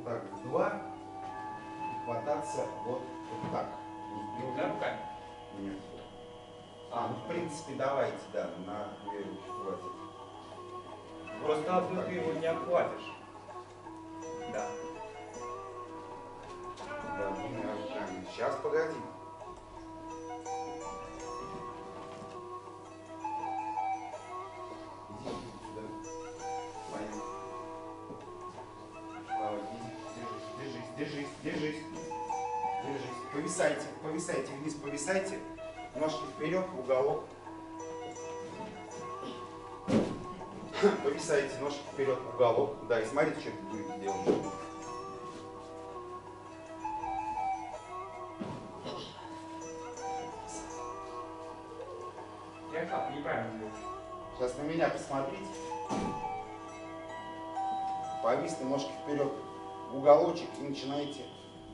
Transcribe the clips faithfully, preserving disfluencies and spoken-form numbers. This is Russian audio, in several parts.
вот так в два и хвататься вот, вот так. Не, не, Да, руками? Нет. А, ну в принципе давайте, да, на две руки хватит. Просто одну ты его не обхватишь. Да. Да, двумя руками. Сейчас, погоди. Иди сюда. Понял. Давай, иди. Держись, держись, держись, держись. Держись. Повисайте, повисайте вниз, повисайте. Ножки вперед, в уголок. Повисайте, ножки вперед, в уголок. Да, и смотрите, что это будет делать. Я как, неправильно делаю. Сейчас на меня посмотрите. Повисли ножки вперед в уголочек и начинаете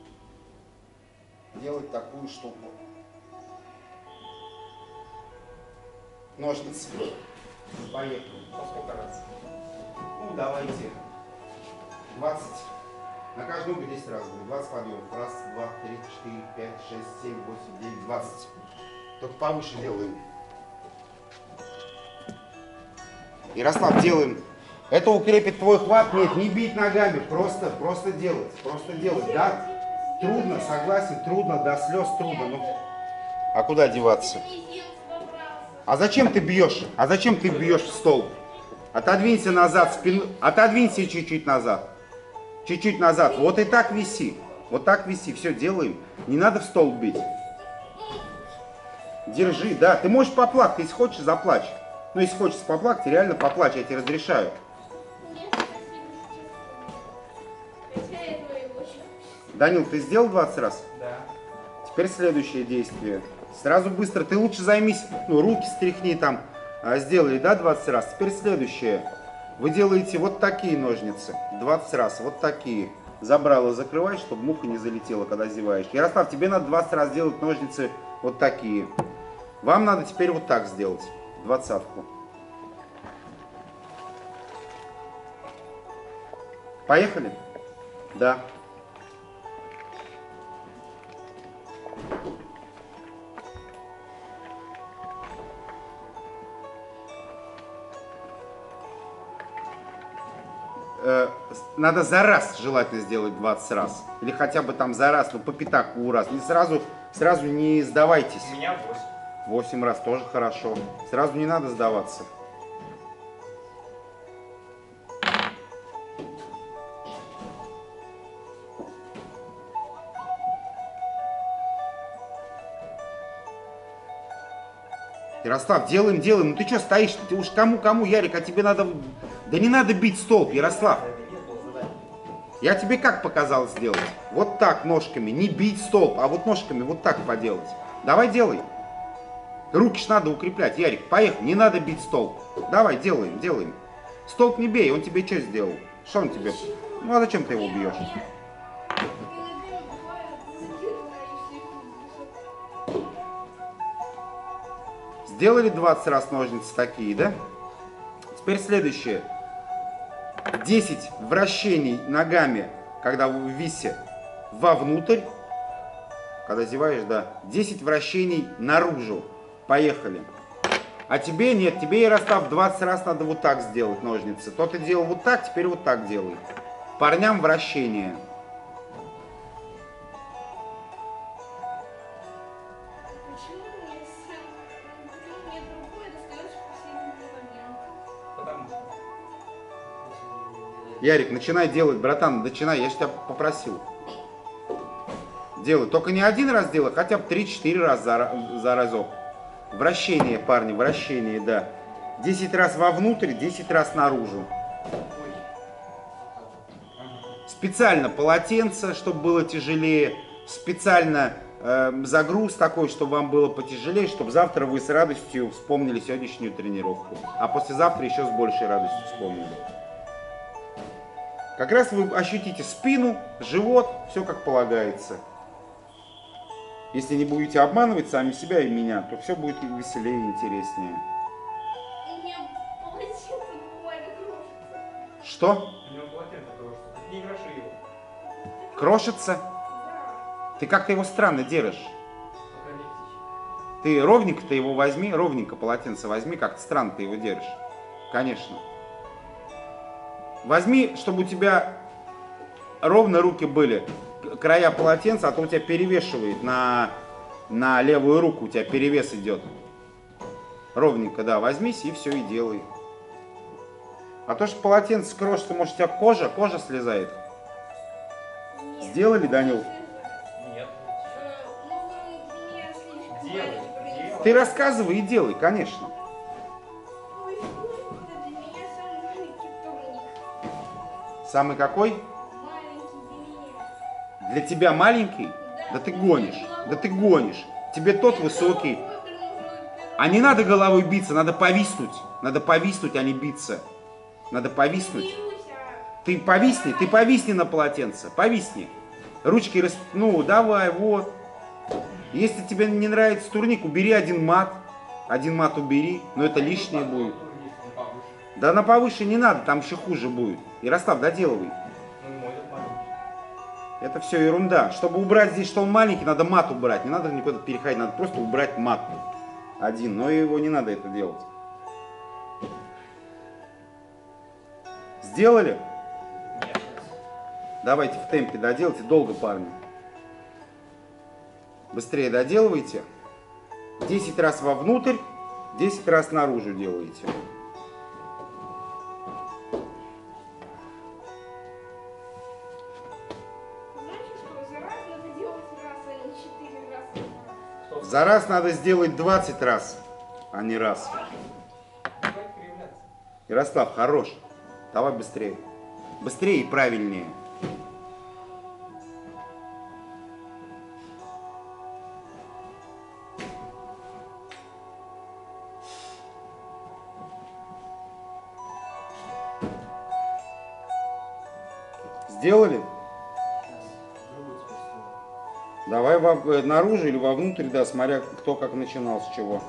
делать такую штуку. Ножницы. Поехали. По сколько раз? Ну, давайте. двадцать. На каждую ногу десять раз будет. двадцать подъемов. Раз, два, три, четыре, пять, шесть, семь, восемь, девять, двадцать. Только повыше делаем. Ярослав, делаем. Это укрепит твой хват. Нет, не бить ногами. Просто, просто делать. Просто делать. Да? Трудно, согласен, трудно, до слез трудно. Ну, а куда деваться? А зачем ты бьешь? А зачем ты бьешь в стол? Отодвинься назад, спину. Отодвинься чуть-чуть назад. Чуть-чуть назад. Вот и так виси. Вот так виси. Все, делаем. Не надо в стол бить. Держи, да. Ты можешь поплакать, если хочешь, заплачь. Ну, если хочешь поплакать, реально поплачь, я тебе разрешаю. Данил, ты сделал двадцать раз? Да. Теперь следующее действие. Сразу быстро. Ты лучше займись, ну, руки стряхни там. А, сделали, да, двадцать раз? Теперь следующее. Вы делаете вот такие ножницы. двадцать раз. Вот такие. Забрала, закрывай, чтобы муха не залетела, когда зеваешь. Ярослав, тебе надо двадцать раз делать ножницы вот такие. Вам надо теперь вот так сделать. Двадцатку. Поехали? Да. Надо за раз желательно сделать двадцать раз. Или хотя бы там за раз, ну по пятаку раз. Не сразу, сразу не сдавайтесь. У меня восемь. восемь раз тоже хорошо. Сразу не надо сдаваться. Ярослав, делаем, делаем. Ну ты что стоишь? Ты уж кому-кому, Ярик, а тебе надо... Да не надо бить столб, Ярослав. Я тебе как показал сделать? Вот так ножками, не бить столб, а вот ножками вот так поделать. Давай делай. Руки ж надо укреплять, Ярик, поехали, не надо бить столб. Давай, делаем, делаем. Столб не бей, он тебе что сделал? Что он тебе? Ну а зачем ты его бьешь? Сделали двадцать раз ножницы такие, да? Теперь следующее. десять вращений ногами, когда вы в висе, вовнутрь. Когда зеваешь, да. десять вращений наружу. Поехали. А тебе нет, тебе, Ярослав, двадцать раз надо вот так сделать ножницы. То ты делал вот так, теперь вот так делай. Парням вращение. Ярик, начинай делать, братан, начинай, я же тебя попросил. Делай, только не один раз делай, хотя бы три-четыре раза за, за разок. Вращение, парни, вращение, да. десять раз вовнутрь, десять раз наружу. Специально полотенце, чтобы было тяжелее. Специально э, загруз такой, чтобы вам было потяжелее, чтобы завтра вы с радостью вспомнили сегодняшнюю тренировку. А послезавтра еще с большей радостью вспомнили. Как раз вы ощутите спину, живот, все как полагается. Если не будете обманывать сами себя и меня, то все будет веселее и интереснее. У меня полотенце буквально кружится. Что? У него полотенце кружится. Не кроши его. Крошится? Да. Ты как-то его странно держишь. Ты ровненько-то его возьми, ровненько полотенце возьми, как-то странно ты его держишь. Конечно. Возьми, чтобы у тебя ровно руки были, края полотенца, а то у тебя перевешивает на, на левую руку, у тебя перевес идет. Ровненько, да, возьмись и все и делай. А то, что полотенце крошится, может, у тебя кожа, кожа слезает. Нет. Сделали, Данил? Нет. Э, ну, вы меня слишком Делай, маленький принесли. делай. Ты рассказывай и делай, конечно. Ой, это для меня самый маленький вторник. Самый какой? Маленький для меня. Для тебя маленький? Да ты гонишь, да ты гонишь. Тебе тот высокий. А не надо головой биться, надо повиснуть. Надо повиснуть, а не биться. Надо повиснуть. Ты повисни, ты повисни на полотенце, повисни. Ручки рас... Ну, давай, вот. Если тебе не нравится турник, убери один мат. Один мат убери, но это лишнее будет. Да на повыше не надо, там еще хуже будет. Ярослав, доделывай. Ну, мой этот маленький. Это все ерунда. Чтобы убрать здесь, что он маленький, надо мат убрать. Не надо никуда переходить, надо просто убрать мат. Один, но его не надо это делать. Сделали? Нет. Давайте в темпе доделайте. Долго, парни. Быстрее доделывайте. десять раз вовнутрь, десять раз наружу делаете. Знаете что, за раз надо делать раз, а не четыре раза. Что? За раз надо сделать двадцать раз, а не раз. Хватит кривляться. Ярослав, хорош. Давай быстрее. Быстрее и правильнее. Сделали? Давай во- э, наружу или вовнутрь, да, смотря кто как начинал, с чего.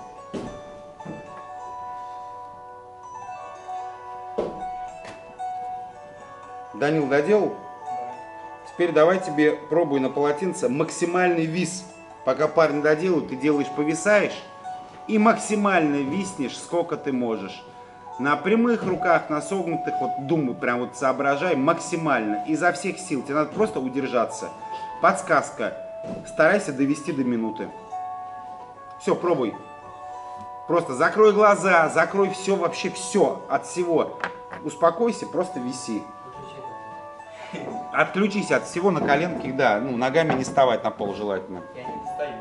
Данил доделал? Да. Теперь давай тебе пробуй на полотенце максимальный вис. Пока парни доделают, ты делаешь, повисаешь и максимально виснешь, сколько ты можешь. На прямых руках, на согнутых, вот думай, прям вот соображай максимально, изо всех сил. Тебе надо просто удержаться. Подсказка. Старайся довести до минуты. Все, пробуй. Просто закрой глаза, закрой все, вообще все, от всего. Успокойся, просто виси. Отключись от всего на коленках, да, ну, ногами не вставать на пол желательно. Я не встаю.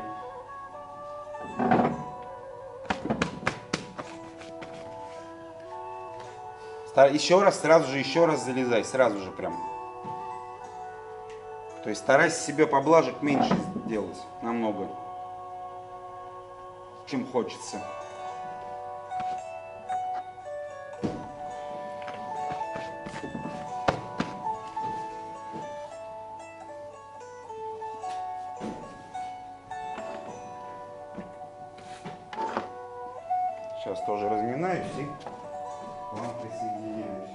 Ста- Еще раз, сразу же, еще раз залезай, сразу же прям. То есть старайся себе поблажек меньше делать, намного, чем хочется. Сейчас тоже разминаюсь и к вам присоединяюсь.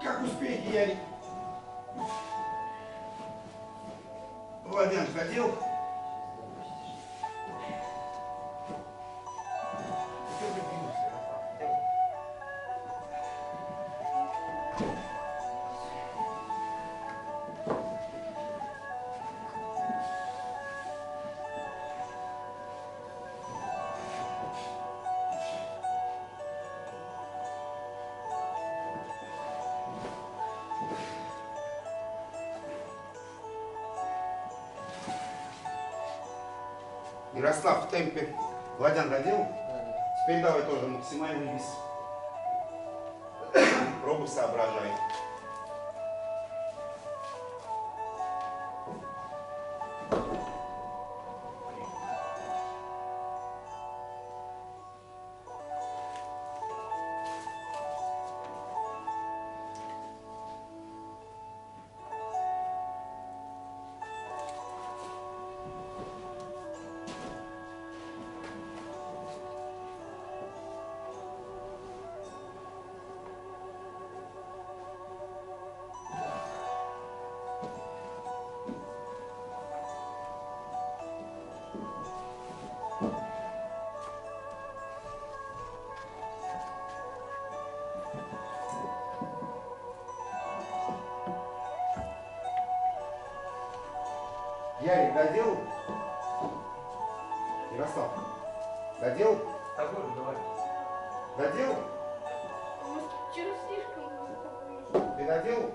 Как успехи, Ярик? Владян, ходил? Ярослав, в темпе. Владян доделал? Теперь давай тоже максимальный вес. Пробуй, соображай. Ярик, доделал? Ярослав, доделал? С тобой разговариваю. Доделал? Может, что слишком? Ты доделал?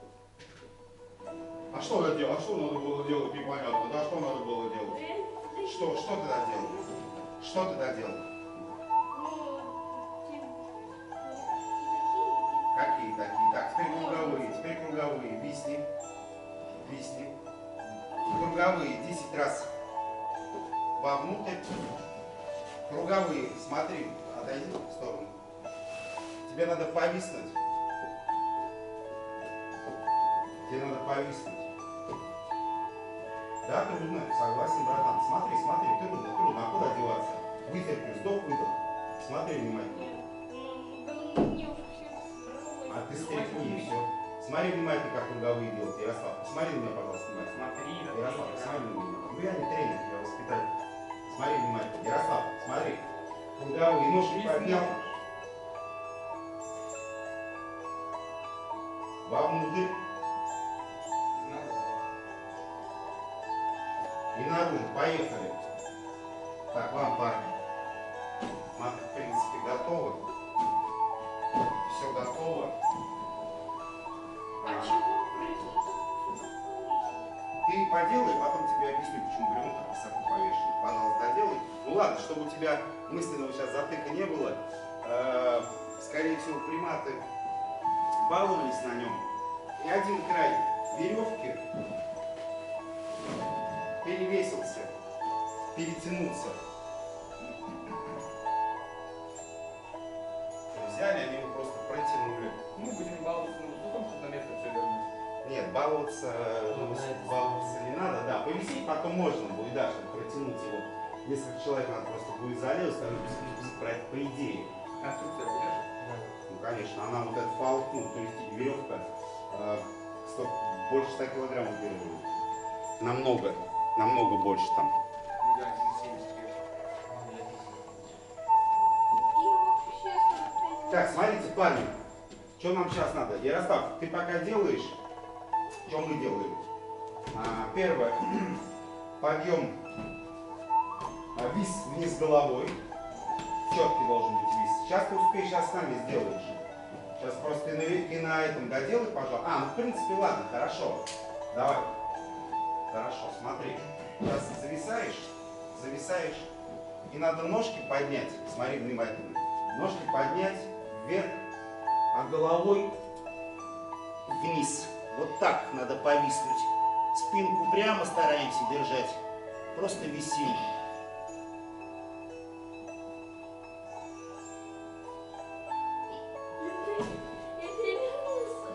А что надо делать? А что надо было делать, непонятно. Да что надо было делать? Что? Что ты доделал? Что ты доделал? Какие такие? Так, теперь круговые, теперь круговые. Висни. Висни. Круговые десять раз вовнутрь. Круговые, смотри, отойди в сторону. Тебе надо повиснуть. Тебе надо повиснуть. Да, трудно, согласен, братан. Смотри, смотри, трудно, трудно. А куда деваться? Вытерпи, вздох, выдох. Смотри внимательно. А ты стряхни и все. Смотри внимательно, как круговые делают. Ярослав, посмотри на меня, пожалуйста, внимательно. Смотри, Ярослав, посмотри на меня. Ну я не тренер, я воспитатель. Смотри внимательно. Ярослав, смотри. Круговые ножки поднял. Вовнутрь. И наружу. Поехали. Так, вам, парни. Смотри, в принципе, готовы. Все готово. А чего прыгнуть? Ты поделай, потом тебе объясню, почему бревно так высоко повешено. Пожалуйста, доделай. Ну ладно, чтобы у тебя мысленного сейчас затыка не было, э, скорее всего, приматы баловались на нем. И один край веревки перевесился, перетянулся. Взяли, они его просто протянули. Мы будем баловаться на высоком, чтобы на место все вернуть. Нет, баловаться, баловаться не надо, да, повисеть потом можно будет, да, чтобы протянуть его. Несколько человек надо просто будет залезть, там, про это по идее. Конструкция выдержит? Ну, конечно, она вот этот фал, ну, то есть веревка, э, сто, больше ста килограмм выдерживает. Намного, намного больше там. Ну, я один семьдесят вешу. И вообще сорок пять. Так, смотрите, парни, что нам сейчас надо? Ярослав, ты пока делаешь, что мы делаем? А, первое, подъем, а, вис вниз головой, четкий должен быть вис. Сейчас ты успеешь, сейчас с нами сделаешь. Сейчас просто ты на, ты на этом доделай, пожалуйста. А, ну в принципе, ладно, хорошо. Давай. Хорошо, смотри. Сейчас зависаешь, зависаешь. И надо ножки поднять. Смотри внимательно. Ножки поднять вверх, а головой вниз. Вот так надо повиснуть. Спинку прямо стараемся держать. Просто висим. Я перевернулся.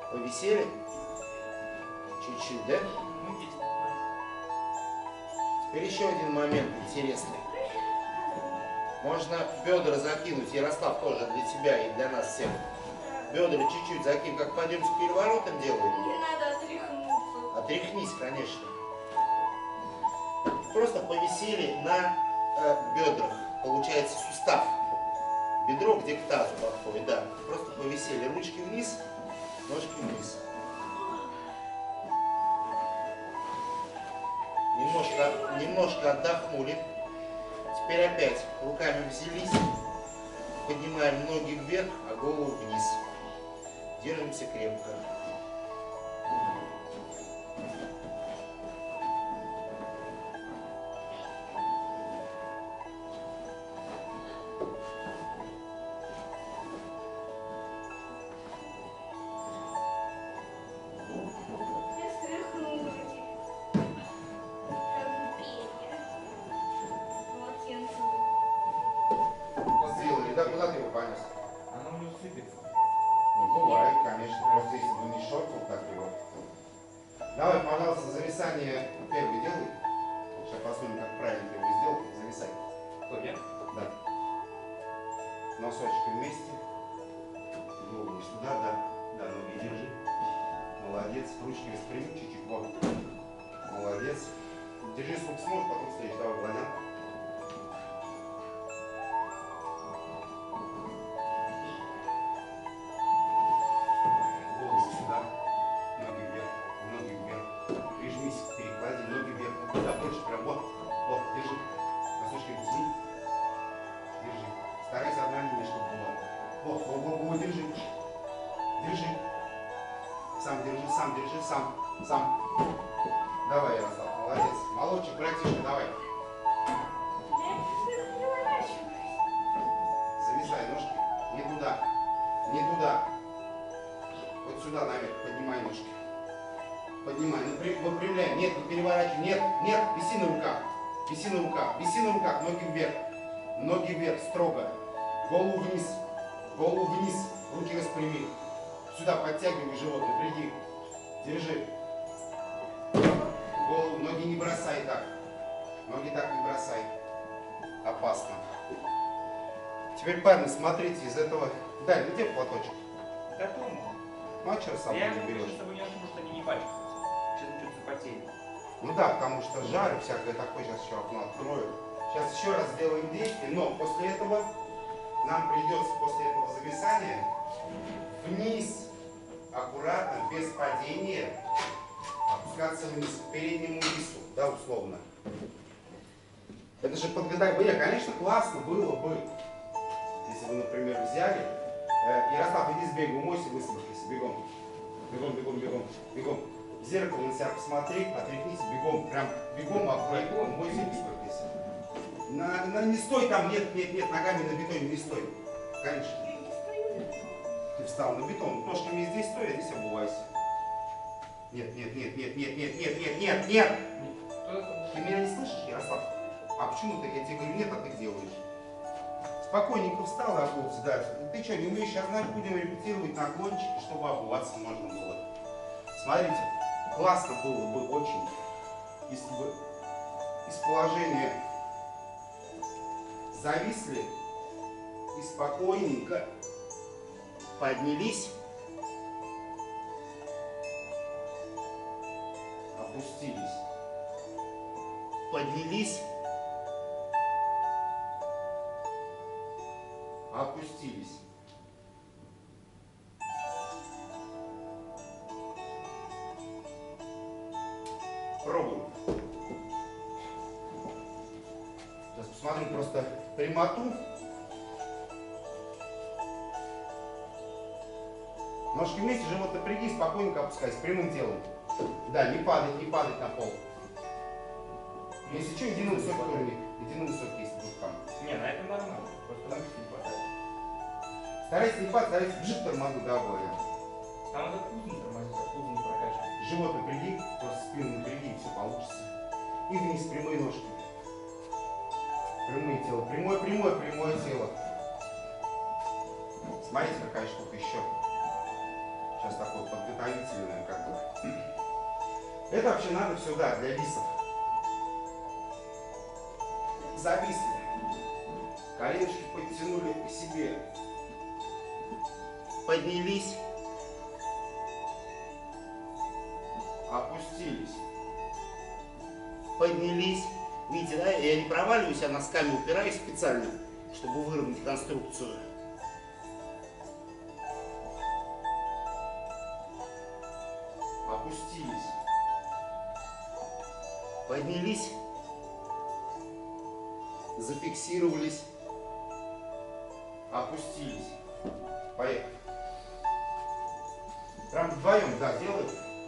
Повисели? Чуть-чуть, да? Ну, есть. Теперь еще один момент интересный. Можно бедра закинуть, Ярослав, тоже для тебя и для нас всех. Бедра чуть-чуть закинь, как пойдем с переворотом делаем. Мне надо отряхнуться. Отряхнись, конечно. Просто повисели на э, бедрах. Получается сустав. Бедро где к тазу подходит, да. Просто повисели. Ручки вниз, ножки вниз. Немножко, немножко отдохнули. Теперь опять руками взялись. Поднимаем ноги вверх, а голову вниз. Держимся крепко. Я стряхнула эти как перья. Полотенце. Сделали, да, куда ты его понес? Она у него сыпется. Ну, бывает, конечно, просто если бы не шоркал, так его. Давай, пожалуйста, зависание первый делай. Сейчас посмотрим, как правильно ты его сделал. Зависай. Кто, я? Да. Носочки вместе. Голову сюда, да. Да, ноги держи. Молодец. Ручки распрями чуть-чуть. Вот. Молодец. Держи сколько сможешь, потом встреч. Давай, Владян. Голову сюда. Ноги вверх. Ноги вверх. Прижмись к перекладине. Ноги вверх. Да, больше прям. Вот. Вот. Держи. Носочки втяни. Держи. Старайся одна линия, чтобы была. Вот, вот, вот, вот, держи. Держи. Сам держи, сам держи, сам, сам. Давай, Ярослав, молодец. Молодчик, братишка, давай. Я не переворачиваюсь. Зависай ножки. Не туда. Не туда. Вот сюда наверх. Поднимай ножки. Поднимай. Напря- Выпрямляй. Нет, не переворачивай. Нет, нет. Виси на руках. Виси на руках. Виси на руках. Ноги вверх. Ноги вверх. Строго. Голову вниз. Голову вниз. Руки распрями. Сюда подтягивай живот. Напряги. Держи. Голову. Ноги не бросай так. Ноги так не бросай. Опасно. Теперь, парни, смотрите из этого. Дай, где платочек? Готово. Ну а что сам Я не лучше берешь? с собой не ношу, потому что они не пачкаются. Сейчас что-то запотеет. Ну да, потому что жар и всякое такое. Сейчас еще окно открою. Сейчас еще раз сделаем действие, но после этого нам придется, после этого зависания, вниз, аккуратно, без падения, опускаться вниз, к переднему вису, да, условно. Это же подгадай бы, конечно, классно было бы, если вы, например, взяли, э, Ярослав, иди сбегай, умойся, высмотрись, бегом, бегом, бегом, бегом, бегом. В зеркало на себя посмотри, отряхнись, бегом, прям бегом, аккуратно, умойся, высмотрись. На, на, не стой там, нет, нет, нет, ногами на бетоне не стой, конечно. Я не стою на том. Ты встал на бетон, ножками здесь стой, а здесь обувайся. Нет, нет, нет, нет, нет, нет, нет, нет, нет, нет. Кто это? Ты меня не слышишь, Ярослав? А почему ты, я тебе говорю, нет, а ты делаешь? Спокойненько встал и обулся, да. Ты что, не умеешь? Сейчас знаешь, будем репетировать наклончики, чтобы обуваться можно было. Смотрите, классно было бы очень, если бы из положения зависли и спокойненько поднялись, опустились, поднялись, опустились. Пробуем. Сейчас посмотрим просто прямоту. Ножки вместе, живот напряги, спокойненько опускайся, прямым телом. Да, не падать, не падать на пол. Если что, иди на высокий уровень. Иди на высокий, если будет камень. Не, на этом нормально. Просто на не хватает. Старайся не падать, старайся вжить тормозу, да, Боря. Там надо пузо тормозить, а пузо не прокачивать. Живот напряги, просто спину напряги, и все получится. И вниз, прямые ножки. Прямые тело. Прямое, прямое, прямое тело. Смотрите, какая штука еще. Сейчас такое подготовительное как бы. Это вообще надо все, да, для висов. зависли. Коленочки подтянули к себе. Поднялись. Опустились. Поднялись. Видите, да, я не проваливаюсь, а носками упираюсь специально, чтобы выровнять конструкцию. Опустились. Поднялись. Зафиксировались. Опустились. Поехали. Прям вдвоем, да, делаем.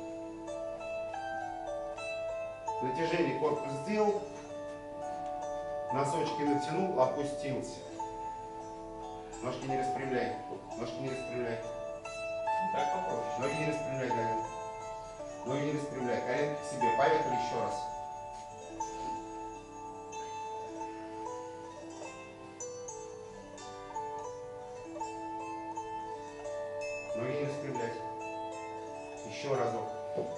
Натяжение корпус сделал. Носочки натянул, опустился. Ножки не распрямляй. Ножки не распрямляй. Так попроще. Ноги не распрямляй, Галя. Ноги не распрямляй. Коленки к себе. Поехали еще раз. Ноги не распрямлять. Еще разок.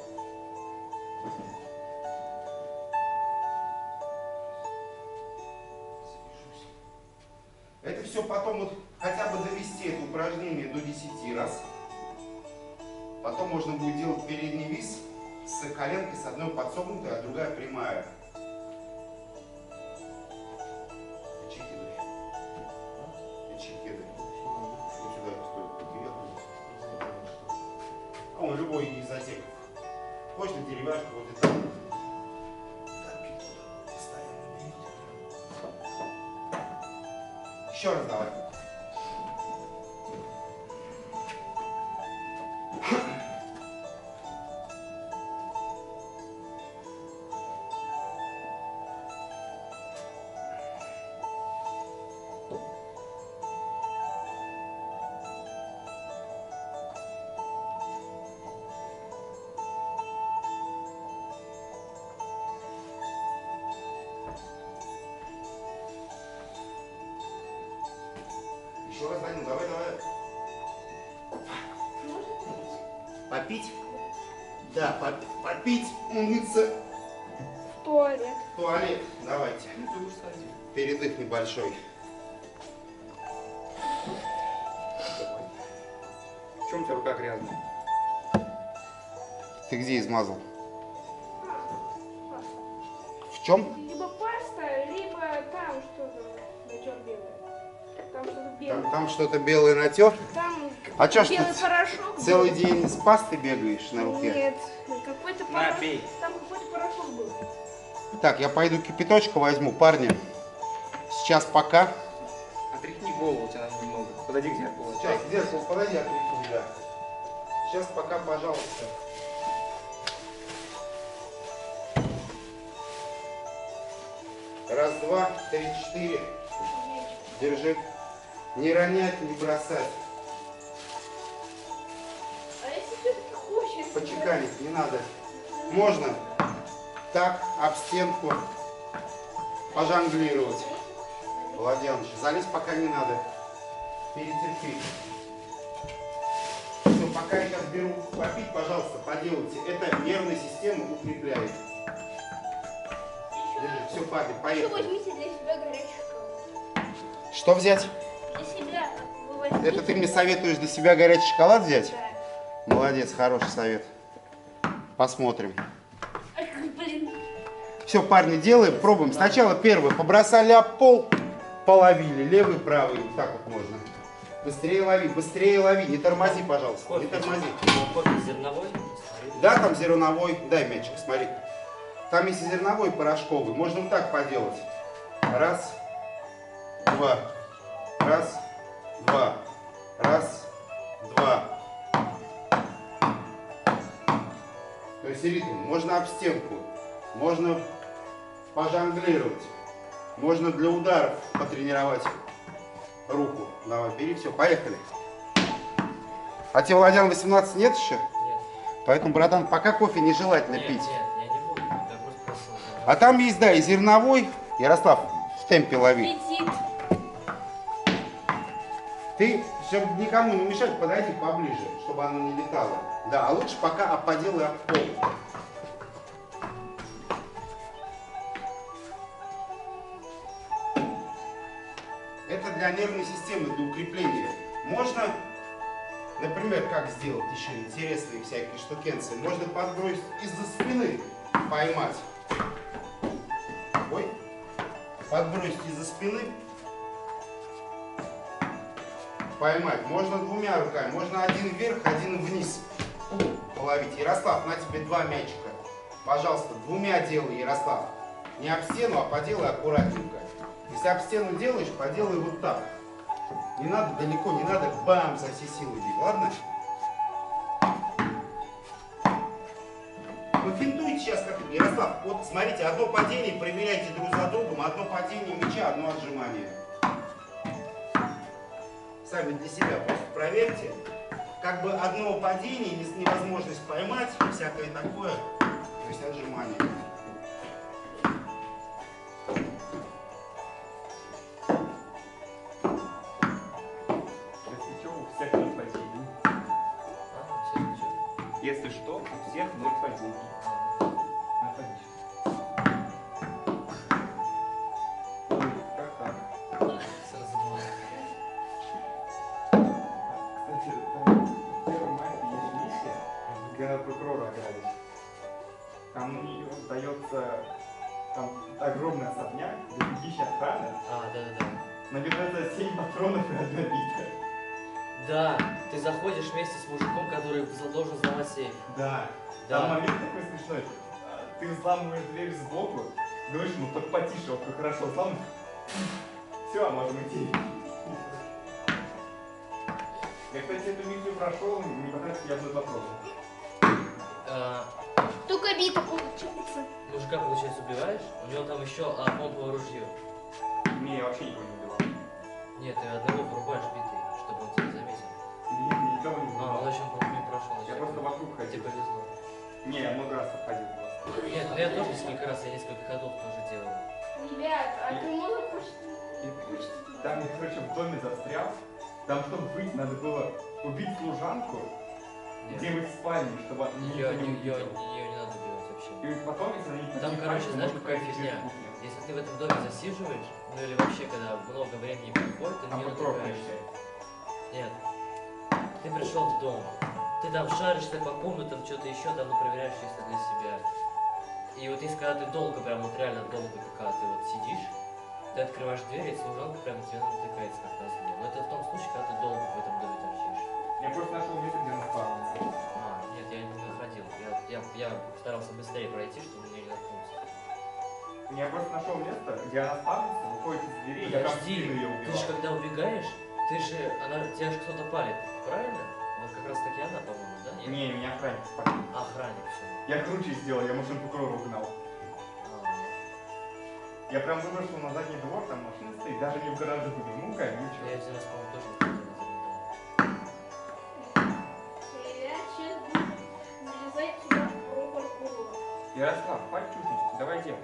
Это все потом вот хотя бы довести это упражнение до десяти раз. Потом можно будет делать передний вис с коленкой с одной подсогнутой, а другая прямая. Чекидай. Чекидай. Вот сюда стоит. А он любой из отеков. Хочешь на деревяшку вот это. Еще раз давай. Еще раз, Данил, давай, давай. Попить? Да, попить, попить, умыться. В туалет. В туалет. Давайте. Ну ты уж садись. Передых небольшой. В чем у тебя рука грязная? Ты где измазал? В чем? Либо паста, либо там что-то натер белое. Там что-то белое. Там, там что-то белое натер? Там А чё ж белый ты порошок. Целый был. день с пастой бегаешь на руке? Нет, какой-то На, порошок. пей. Там какой-то порошок был. Так, я пойду кипяточка возьму, парни. Сейчас пока. Отряхни голову, у тебя надо немного. Подойди к зеркалу. Сейчас, к зеркалу подойди, отряхну, да. Сейчас пока, пожалуйста. Раз, два, три, четыре. Держи. Не ронять, не бросать. А если все-таки хочешь? Почеканить не надо. Можно так, об стенку пожонглировать. Владимирович, залезть пока не надо. Перетерпи. Все, пока я сейчас беру попить, пожалуйста, поделайте. Это нервную систему укрепляет. Держи, все, папе, Еще поехали. возьмите для себя горячий шоколад. Что взять? Для себя вы возьмите. Это ты мне советуешь для себя горячий шоколад взять? Да. Молодец, хороший совет. Посмотрим. Ай, блин. Все, парни, делаем, пробуем. Сначала первый. Побросали об пол, половили. Левый, правый. Вот так вот можно. Быстрее лови, быстрее лови. Не тормози, пожалуйста. Не тормози. Кофе зерновой? Да, там зерновой. Дай мячик, смотри. Там есть и зерновой, и порошковый. Можно вот так поделать. Раз, два. Раз, два. Раз, два. То есть ритм. Можно об стенку. Можно пожонглировать. Можно для ударов потренировать руку. Давай, бери, все, поехали. А тебе, Владимир, восемнадцать нет еще? Нет. Поэтому, братан, пока кофе нежелательно Нет, пить. нет, я не буду, я просто прошу. А там есть, да, и зерновой. Ярослав, в темпе лови. Летит. Ты, чтобы никому не мешать, подойди поближе, чтобы оно не летало. Да, а лучше пока поделай об пол. для нервной системы, для укрепления. Можно, например, как сделать еще интересные всякие штукенции. Можно подбросить из-за спины, поймать. Ой. Подбросить из-за спины. Поймать. Можно двумя руками. Можно один вверх, один вниз. Половить. Ярослав, на тебе два мячика. Пожалуйста, двумя делай, Ярослав. Не об стену, а поделай аккуратненько. Если об стену делаешь, поделай вот так. Не надо далеко, не надо бам, со всей силы бить, ладно? Вы финтуете сейчас как... Ярослав, вот смотрите, одно падение, проверяйте друг за другом, одно падение мяча, одно отжимание. Сами для себя просто проверьте. Как бы одно падение, невозможность поймать, всякое такое, то есть отжимание. Если что, у всех ноль падений. Ой, как так? Сразу было. Кстати, там в первом мае есть миссия, где надо прокурора ограбить. Там у нее дается там огромный особняк, где тысяча охраны, А, да-да-да. набирается семь патронов и одна бита. Да, ты заходишь вместе с мужиком, который должен взломать сейф. Да. Да. Там момент такой смешной. Ты взламываешь дверь сбоку, говоришь, ну только потише, вот как хорошо взламываешь. Все, можем идти. Я, кстати, эту миссию прошел, не потратил я одну патрону. А, Только бита получается. мужика, получается, убиваешь, у него там еще а, помповое ружье. Не, я вообще никого не убивал. Нет, ты одного врубаешь битой, чтобы он тебя заметил. Нет, никого не А, убивал. он очень не прошел. Я просто вокруг Тебе ходил. повезло. Не, я много раз обходил просто. Нет, ну я тоже несколько раз, я несколько ходов тоже делал. Ребят, а ты можешь хочешь? И там я, короче, в доме застрял. Там, чтобы выйти, надо было убить служанку, Нет. где в спальне, чтобы она Ее, никто не ее, увидел. ее не надо убивать вообще. И потом, если она не Там, поднимет короче, пальцы, знаешь, может какая пойти фигня? через кухню. Если ты в этом доме засиживаешь, ну или вообще, когда много времени проходит, ты Там не прокурор убегаешь. приезжает. Нет. Ты пришел в дом, ты там шаришься по комнатам, что-то еще там, ну, проверяешь чисто для себя. И вот если когда ты долго, прям вот реально долго, когда ты вот сидишь, ты открываешь дверь, и служанка прям тебе натыкается как назло. Но это в том случае, когда ты долго в этом доме торчишь. Я просто нашел место, где она спавнится. А, нет, я не находил. Я, я, я старался быстрее пройти, чтобы мне не наткнуться. Я просто нашел место, где она спавнится, выходит из двери, и я там в Подожди, спину ее ты же убивал. когда убегаешь, ты же, она, тебя же кто-то палит, правильно? Вот как раз таки она, по-моему, да? Нет? Не, меня охранник спалил. А, охранник, все. Я круче сделал, я машину прокурора угнал. Я прям выбросил на задний двор, там машина стоит, даже не в гараже выбил. Ну, колючий. Я один раз, по-моему, тоже выходил на задний Я сейчас буду залезать сюда про прокурора. Ярослав, хватит чушничать, давай делай.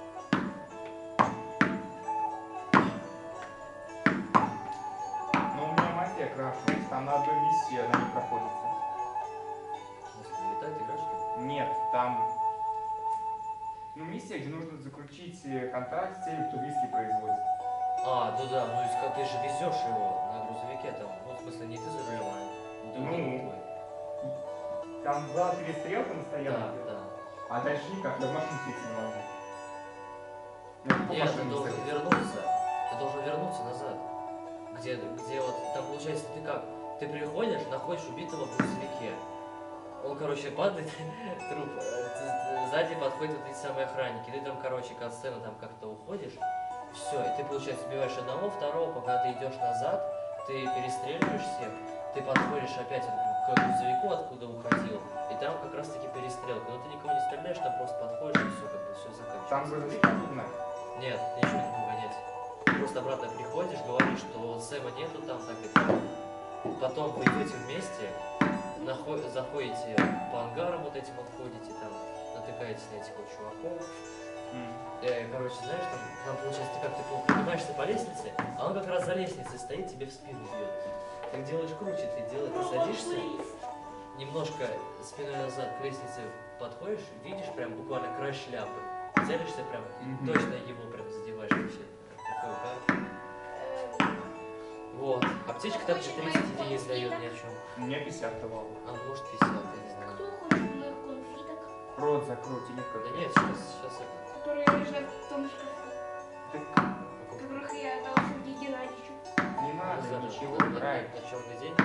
Но у меня магия крашилась, там на одной миссии она не проходится. дом. В смысле, летать играешь, что ли? Нет, там... Ну, миссия, где нужно заключить э, контракт с теми, кто виски производит. А, ну да, ну если ты же везешь его на грузовике там, ну в смысле не ты за рулем, а другой Ну, твой. Там была перестрелка на Да, стоянке, да. а дальше никак, я в машину сесть не могу. Я по Нет, ты машине должен стоять. вернуться. Ты должен вернуться назад. Где, где вот, там получается, ты как? Ты приходишь, находишь убитого в грузовике. Он, короче, падает, труп. э, Сзади подходят вот эти самые охранники. Ты там, короче, катсцена там как-то уходишь. Все, и ты, получается, убиваешь одного, второго, пока ты идешь назад, ты перестреливаешь всех, ты подходишь опять к грузовику, откуда уходил, и там как раз таки перестрелка. Но ты никого не стреляешь, там просто подходишь и все, как бы все заканчивается. Там грузовик надо угнать. Нет, ничего не могу гонять. Просто обратно приходишь, говоришь, что Сэма нету там, так и так. Потом вы идете вместе, нахо- заходите по ангарам вот этим вот ходите, там, натыкаетесь на этих вот чуваков. Э, короче, знаешь, там, там получается, ты как ты поднимаешься по лестнице, а он как раз за лестницей стоит, тебе в спину бьет. Ты делаешь круче, ты делаешь, ты садишься, немножко спиной назад к лестнице подходишь, видишь прям буквально край шляпы, целишься прям, и Мгм. точно его прям задеваешь вообще. Такой удар. Эм, Вот. Аптечка также тридцать единиц дает ни о чем. Мне пятьдесят давал. А может пятьдесят, я не знаю. Кто хочет моих конфиток, Рот закрой, телефон. Да нет, сейчас, сейчас я... которые лежат в том шкафу, которых я дал Сергею Геннадьевичу? Не надо ничего брать. На черный день.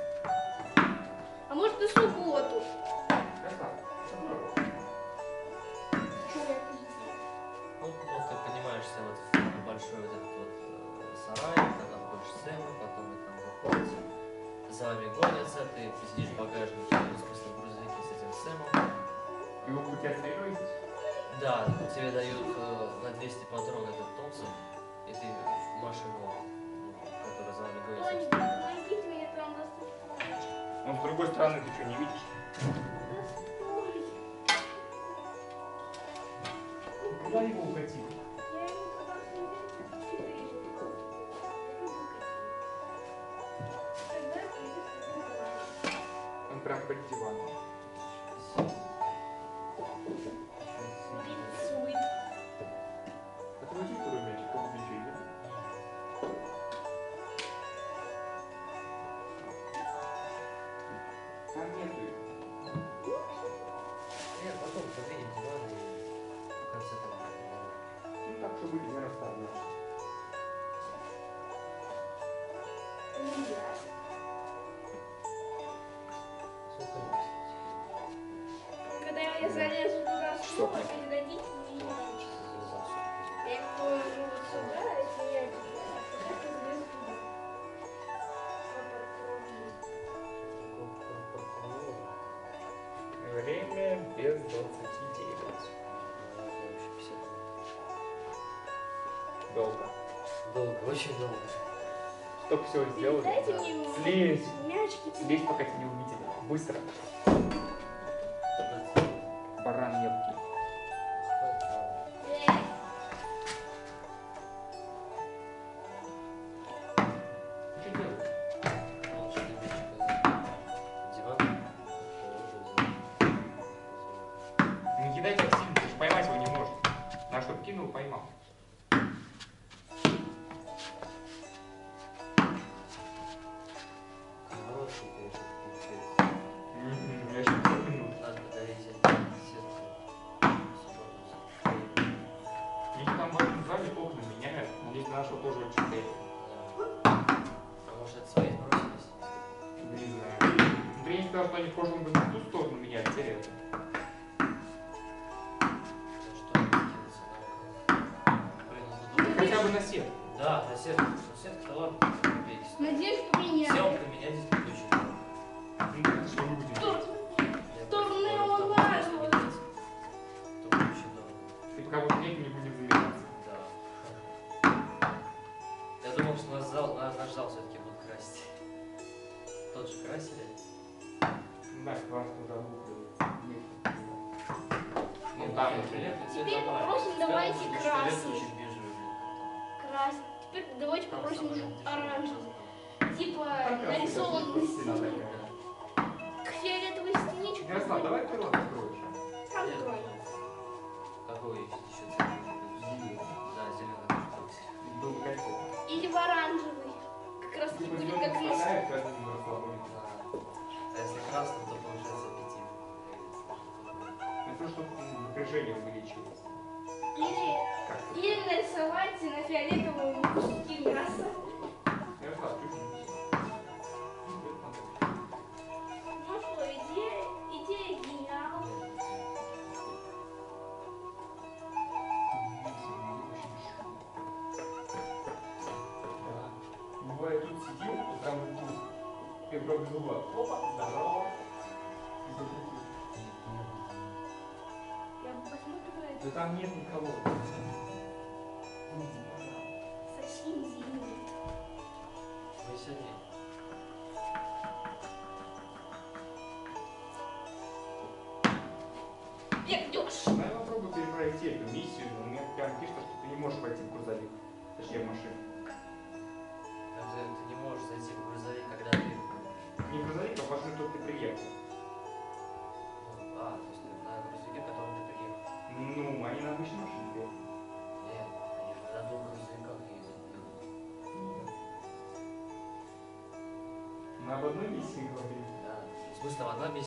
А может на субботу? Ярослав, закрой рот. Чё я пиздец? Ну, ну, ты понимаешься, вот в большой вот этот вот э, сарай, когда находишь Сэма, потом вы там выходите, за вами гонятся, ты сидишь в багажнике, ну, в смысле в грузовике с этим Сэмом. И вы у тебя стреляете? Да, тебе дают э, на двести патрон этот Томпсон, и ты в машину, ну, которая за вами гонится. Кто-нибудь помогите мне там достать. Ну, с другой стороны, ты что, не видишь? Куда его укатил? Я ему сказал, что не вижу. Тогда придется. Он прям под диваном. Рисует. Отводи второй мячик, как в биче идет. Там нету их. Нет, потом подвинем диван и в конце там. Ну так, чтобы не расставляешь. Сколько у нас, кстати? Когда я залезу туда снова, передадите мне мячик. Я их положу вот сюда, если я как залезу туда. Время без двадцати девять. Долго. Долго, очень долго. Чтоб все сделали. Дайте мне Слезь. мячики. Слезь, пока тебя не увидели. Быстро. Баран мелкий. Эй, Что делаешь? Не кидай так сильно, ты же поймать его не можешь. На что кинул, поймал. Мгм, я сейчас запомнил. У них там в этом зале окна меняют. Здесь нашего тоже очень стоит. Может, это свои бросились? Не знаю. Андрей сказал, что они в прошлом году в ту сторону меняют, теперь это. Ну что, кинуться на Блин, ну тут... Хотя бы на сет. Да, на сетку. На сетку-то ладно, убейся. надеюсь, поменяю. Сел поменять здесь подключить. Ну, это что мы будем делать? Я Стороны просто говорю, он там важен. здесь поменять. То очень дорого. Ты пока вот летний не будем заниматься. Да. Я думал, что наш зал, наш, наш зал все-таки будут красить. Тот же красили. Да, классно уже обугливают. Ну Ну, да, там фиолетовый цвет Теперь нормальный. попросим, Сказал, давайте что красный. фиолетовый чуть бежевый, блин, как-то. Красный. Теперь давайте Там попросим самый уже дешевый. оранжевый. Типа Там красный, нарисован красный, на красный, стене. надо. К фиолетовой стене чуть Ярослав, давай ты рот откроешь. Сам Нет, открой. какой еще цвет? Да, зеленый. Был кольцо. Или в оранжевый. Как раз таки Типа будет зеленый как на вставляют, каждый день расслабляют. А если красный, то получается аппетит. Это чтобы напряжение увеличилось. Или, Как ты? или нарисовать на фиолетовом куски мяса. Ярослав, чуть не Ну что, идея, идея гениал. Бывает, тут сидел, вот там вот тут, и вроде зуба. Опа, здорово. И закрутил. Я посмотрю на это. Да там нет никого. Совсем зеленый. Мы сегодня... Пердеж. Давай попробуй перепройти эту миссию, но мне прям пишет, что ты не можешь войти в грузовик. Точнее, в машину. Ты, ты не можешь зайти в грузовик, когда ты... Не в грузовик, а в машину, только ты приехал. Ну, а, то есть ты на грузовике, в котором ты приехал. Ну, они на обычной машине приехали. Нет, они же на двух грузовиках ездят. Нет. На об одной миссии говорили. Да. В смысле, в одной миссии